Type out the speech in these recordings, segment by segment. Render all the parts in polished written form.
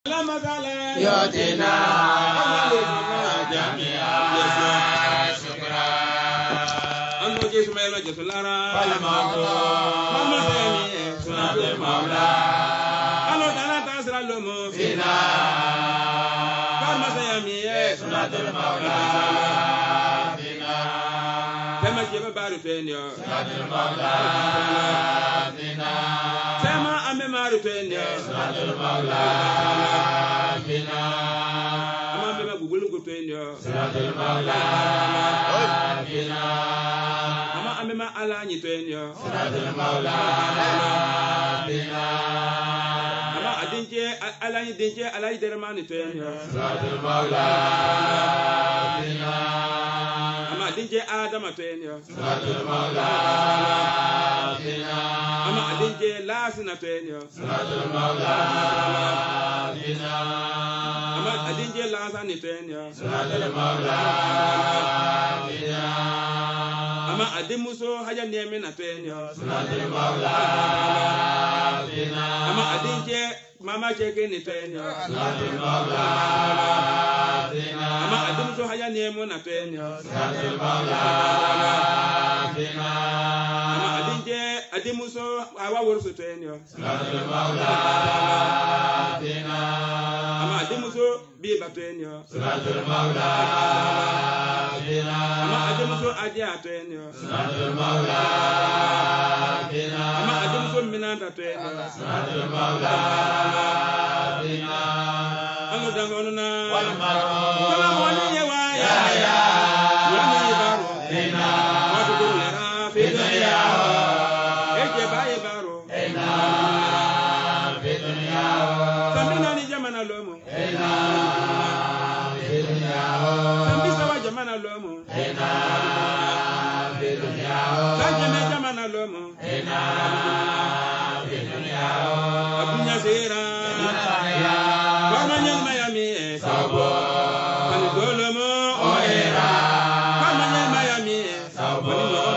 يؤتنا جميعا شكرا أنو جسم يلو جسلارا والموضوع سنة المولى أنو دانا تاسر اللومو فينا كارما سيامي سنة المولى فينا تما جيبا بارو فينيو سنة المولى فينا تما أمي مارو فينيو سنة المولى فينا أما بما بقولوا كتينيو سنة المولى فينا أما أمي على نيتينيو سنة المولى فينا أما أدينجي على يدرمان نيتينيو سنة المولى فينا أما أدينجي آدم نيتينيو سنة المولى فينا أما أدينجي لاس نيتينيو سنة المولى فينا أما أدينجي لاس نيتينيو سنة المولى فينا أما أديموسو حاجة نيمي نيتينيو سنة المولى فينا أما أدينجي ماما شيكي نيتينيو سنة المولى فينا أما أديموسو حاجة نيمو نيتينيو سنة المولى فينا أما أديموسو أوا ورسو تينيو سنة المولى فينا أما أديموسو بيبا تينيو سنة المولى فينا أما أديموسو أجيا تينيو سنة المولى فينا أما أديموسو مينانتا تينيو سنة المولى فينا أنو دانغوننا والمرو كما مولي يا فينا وتقولنا في دنيا باي بارو هنا في دنيا تمنا ني جمانا لومو هنا في دنيا تمبي سوا جمانا لومو هنا في دنيا تجمع جمانا لومو هنا في دنيا ابنيا سيرا ومن ميامي صبو كان دولمو اويرا ومن ميامي صبو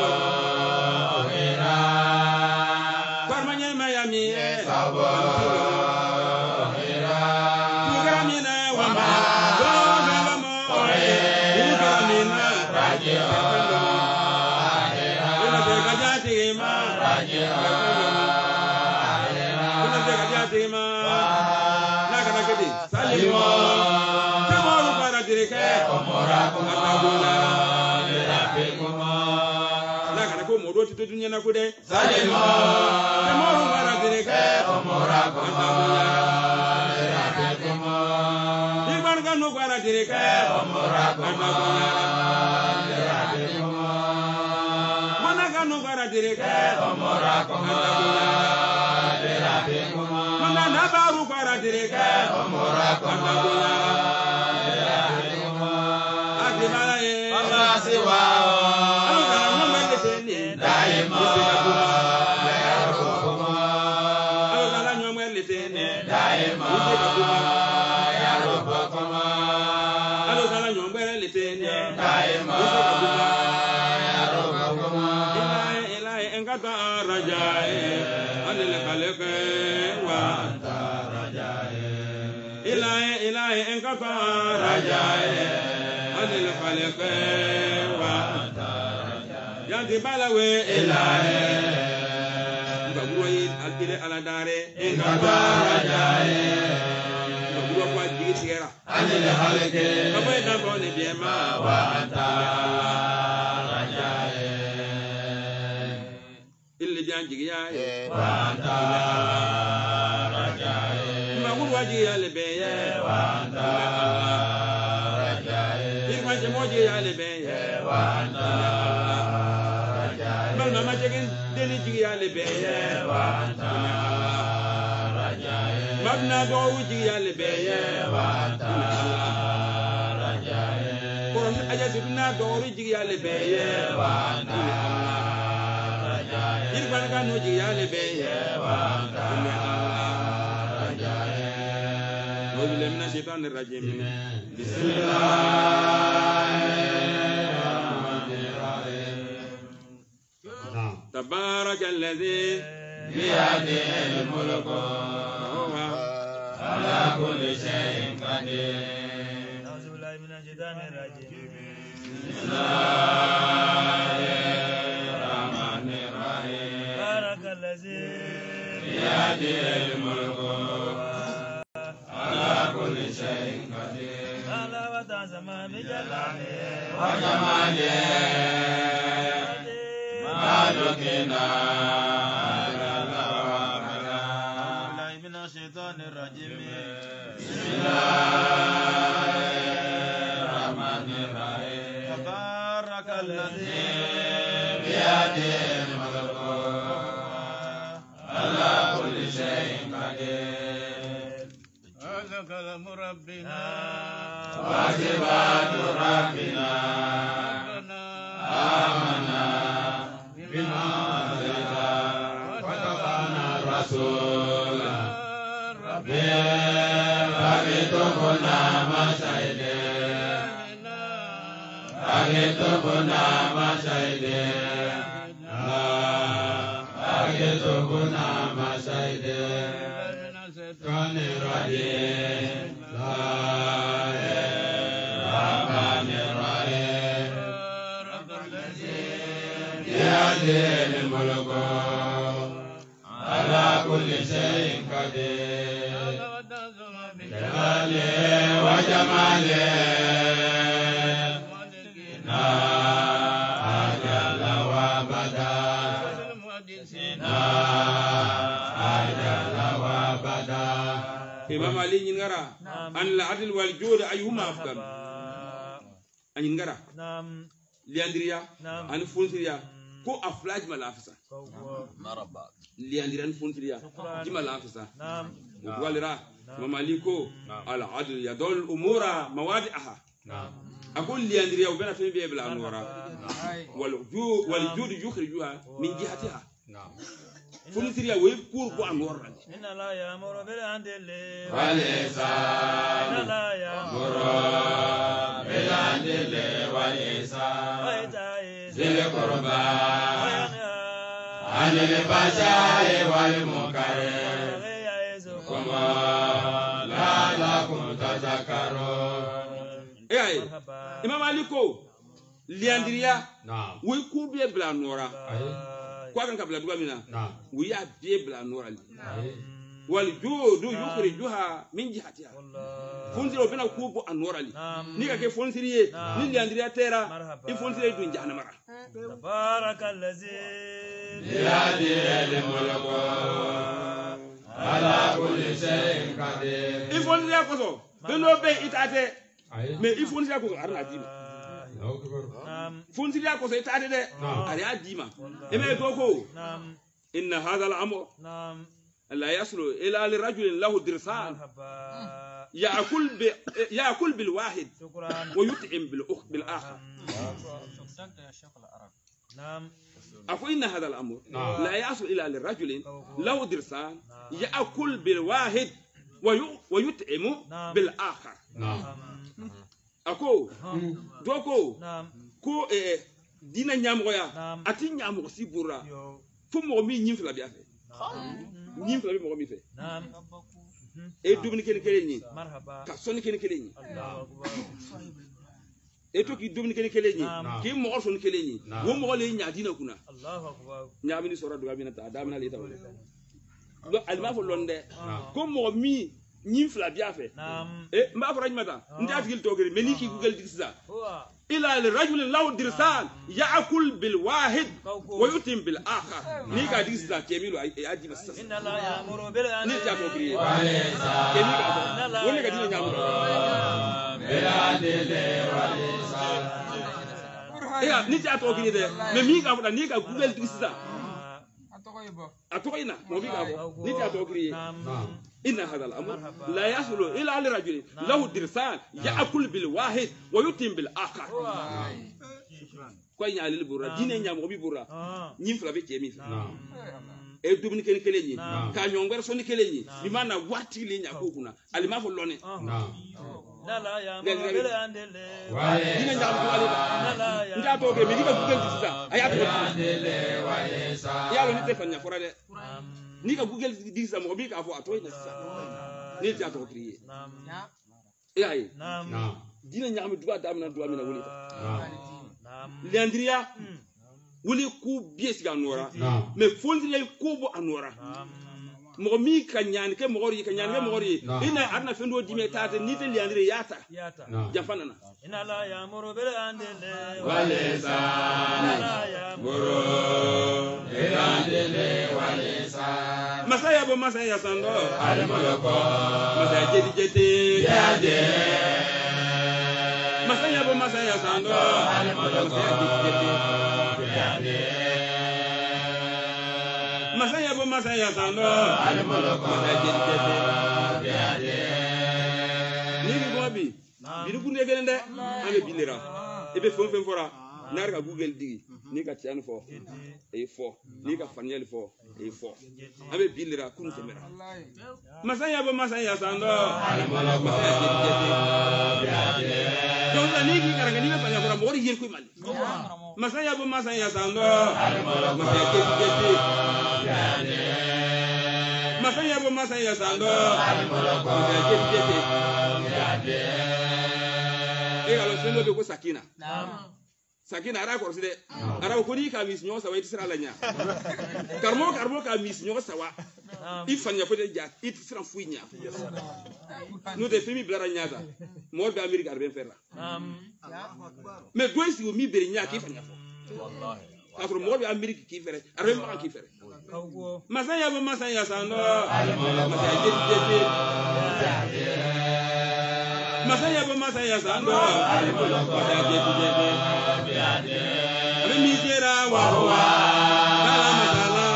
Dunia na kude salimo temoro bara direke omora koma rakemo diban ganu bara direke omora koma rakemo mana ganu bara direke omora koma rakemo mana nabaru bara direke omora koma rakemo akibara e Allah siwa إلهي إنك رجائي عن الخلق وأنت رجائي يا دبالوي إلهي بقولي أكيد على داري إنك رجائي بقولي أقوى جيسيرا عن الخلق كما يدعون بيما وأنت رجائي اللي جانجي وأنت waji alibeye wanda rajaye irmaje moji alibeye wanda rajaye bana majegin deni jigi alibeye wanda rajaye mabna do uji alibeye wanda rajaye koron ajaduna do uji alibeye wanda rajaye irban kanu ji alibeye wanda من الشيطان الرجيم بسم الله الرحمن الرحيم تبارك الذي بيده الملك وهو على كل شيء قدير. أعوذ بالله من الشيطان الرجيم. بسم الله الرحمن الرحيم. بارك الذي بيده الملك على كل شيء قدير. على وتعظم بجلاله وجماله مالكنا من الشيطان الرجيم. بسم الله الرحمن الرحيم. تبارك الذي بيده الملك على كل شيء قدير. هذا كلام ربنا وصفات ربنا آمنا بما أنزل واتبعنا الرسول فلتكنا مشاهدين كان الرحيم الرحمن الرحيم. بيده الملك على كل شيء قدير. جلاله وجماله أجل وابدا أجل وابدا. إمام علي ينقرأ أن العدل والجود أيهما أفضل؟ أن ينقرأ لياندريا أن فونسريا كو أفلاج ملافسا لياندريا أن فونسريا جمع لافسا والرا إمام علي كو العدل يدل الأمور موادعها. أقول لياندريا وبنا فين بيبلا نورا والجود يخرجها من جهتها. فونسريا ويكور بو أنورا. إن لا يأمر بالعدل والإحسان. إن لا يأمر بالعدل والإحسان وإيتاء ذي القربى وينهى عن الفحشاء والمنكر يعظكم لعلكم تذكرون. إيه إمام علي كو لياندريا ويكور بيبلا نورا كوا كان قبل دوامنا ويا بيبلا نورا والجود يخرجها من جهتها. فونسيري وبنا كوبو أنورالي نيكا كي فونسيري نيلي أندريا تيرا فونسيري دون جهنم مرة. تبارك الذي بيده الملك على كل شيء قدير. فونسيري كوسو بنو بي إتاتي مي فونسيري كوسو أرنا ديما. فونسيري كوسو إتاتي ده أريا ديما. إما يدوكو إن هذا الأمر لا يصل إلى لرجل له درسان يأكل بالواحد ويطعم بالآخر. أقول إن هذا الأمر لا يصل إلى لرجل له درسان يأكل بالواحد ويطعم بالآخر. أقول دوكو كو دينا نيامغويا أتي نيامغو سيبورا فمو مي نيمفلا بيافي نيم فلا بي مغمي في اي دوبني كين كليني كا سوني كين كليني اي توكي دوبني كين كليني كي مغور سوني كليني و مغول لي نيادينا كنا الله اكبر نيامني سورا دوغا بينا تا دامنا لي تاو لو الما فو لوندي كو مغمي نيم فلا بيافي اي ما فرج متا نتا فيل توغري ملي كي غوغل ديكسا إلى الرجل له درسان يأكل بالواحد ويتم بالآخر. نيجا ديسلا كميلو أدي بس. إن لا يأمر بالعدل والإحسان. إيه نيجا توكري ده. ميجا فلا نيجا غوغل ديسلا. أتوقينا موبيجا نيجا توكري. إن هذا الأمر لا يصل إلى الرجل له درسان يأكل بالواحد ويتم بالآخر. كوين على البورا دين ينام وبي بورا نيم فلا بيجي e dubni ken kelenyi ka nyongwer soni kelenyi bi mana wati le nya ko kuna ali ma fo lone la la ya mo bele andele dina nya ko ali nda to ge mi diga google di sisa aya to andele ya lo ni te fanya fora de ni ka google di sisa mo bi ka fo atoy na sisa ni ta to kriye yayi dina nyam duwa damina wuli liandria wuli ku bies ga nora mais fondri ko bo anora mo mi kanyan ke mo gori ina adna fendo dime tata ni te liandria yata jamfana na ina la ya moro bele andele walesa moro bele andele walesa masaya sando ale moloko masaya jeti yade masaya sando ale moloko yade masaya sando ale moloko yade ni bi binu kunne gelende ame bilira ebe fon fora nar ka google digi ni ka tian fo e fo ni ka fanyel fo e fo ame bilira kun temera masaya sando ale moloko yade donc ni ki karanga ni fanya fora mo ri yer ko mali masaya sando ale moloko yade masaya sando ale moloko yade e alo sendo be ko sakina ara ko side ara ko ni ka mis nyo sawa itisra lanya karmo ka mis nyo sawa ifanya fode ja itisra fuinya no de femi blara nyata mo be america arben ferra mais doy si mi beri nya ki fanya fo wallahi afro mo be america ki fere arben ma ki fere masaya sando masaya sando ale misera wa huwa ala masala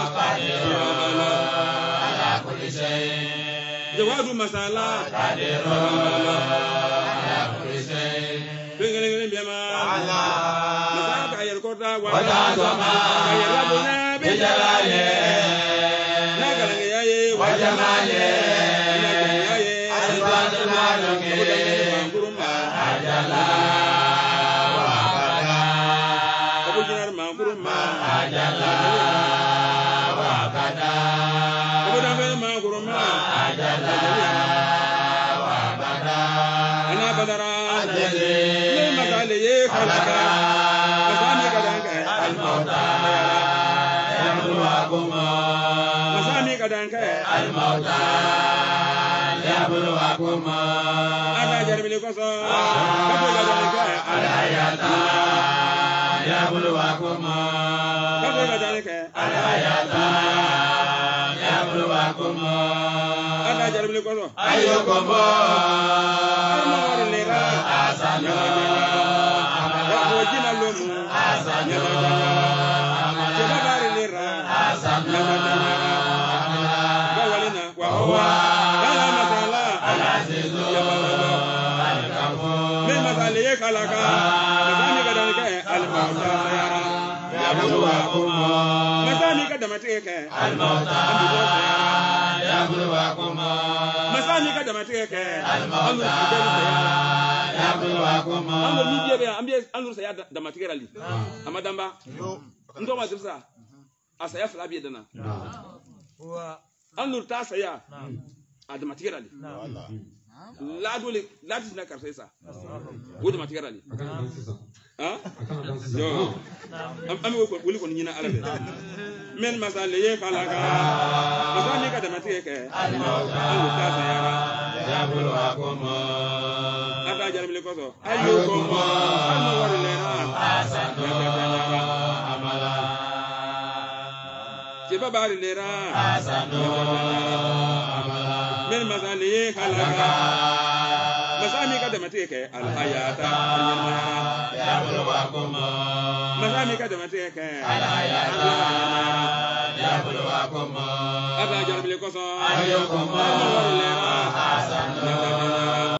ala kulli shay jawadu masala ala kulli shay ngene bema Allah masala ka yer korda wa sama yer rabuna bi jalale na galange yaye wa jamale na galange yaye asbatu malunge ajala wa bada abujinar manguruma ajala wa bada abudamel manguruma ajala wa bada ana badara ajale ne magale ye kalaka masami kadanka almauta yabluwakum masami kadanka almauta yabluwakum ana jarbile koso kato kadanka alhayata yabluwakum kato kadanka alhayata yabluwakum ana jarbile koso ayyukum armawarlera asana wajina lomu asana jabarilera asana gawalina wa huwa ala masala alazizu alkafur min masale ye kalaka masami kadanka almauta yabluwakum masami kadamateke almauta yabluwakum masami kadamateke almauta yabluwakum ando mi jebe ambie andur saya damateke rali amadamba ndo madrasa asaya flabi dana andur ta saya damateke rali la dole la tisna karsesa wo damateke rali ha yo am wuli ko nyina arabe men masale ye kalaka masami kadamateke andur ta saya yabluwakum ata jarabile koso ayyukum almawarlena asana amala jeba bari lera asana amala men masale ye kalaka masami kadamateke alhayata yabluwakum masami kadamateke alhayata yabluwakum ata jarabile koso ayyukum almawarlena asana